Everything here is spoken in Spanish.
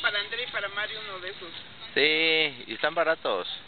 para André y para Mario uno de esos. Sí, y están baratos.